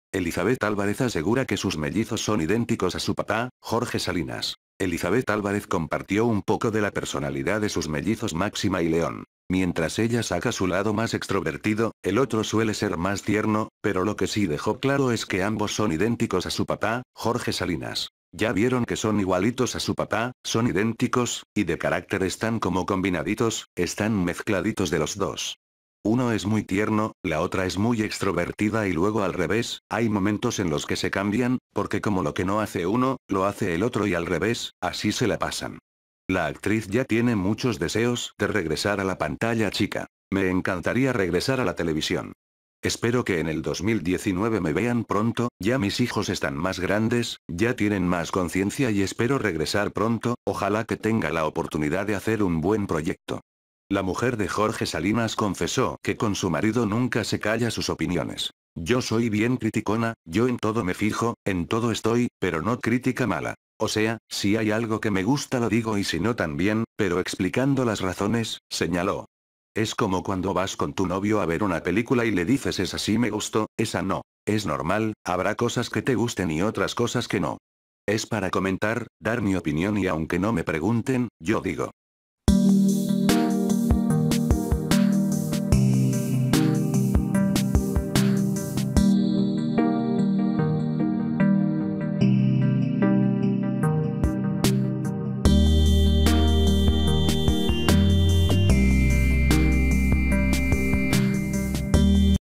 Elizabeth Álvarez asegura que sus mellizos son idénticos a su papá, Jorge Salinas. Elizabeth Álvarez compartió un poco de la personalidad de sus mellizos Máxima y León. Mientras ella saca su lado más extrovertido, el otro suele ser más tierno, pero lo que sí dejó claro es que ambos son idénticos a su papá, Jorge Salinas. Ya vieron que son igualitos a su papá, son idénticos, y de carácter están como combinaditos, están mezcladitos de los dos. Uno es muy tierno, la otra es muy extrovertida y luego al revés, hay momentos en los que se cambian, porque como lo que no hace uno, lo hace el otro y al revés, así se la pasan. La actriz ya tiene muchos deseos de regresar a la pantalla chica. Me encantaría regresar a la televisión. Espero que en el 2019 me vean pronto, ya mis hijos están más grandes, ya tienen más conciencia y espero regresar pronto, ojalá que tenga la oportunidad de hacer un buen proyecto. La mujer de Jorge Salinas confesó que con su marido nunca se calla sus opiniones. Yo soy bien criticona, yo en todo me fijo, en todo estoy, pero no crítica mala. O sea, si hay algo que me gusta lo digo y si no también, pero explicando las razones, señaló. Es como cuando vas con tu novio a ver una película y le dices esa sí me gustó, esa no. Es normal, habrá cosas que te gusten y otras cosas que no. Es para comentar, dar mi opinión y aunque no me pregunten, yo digo.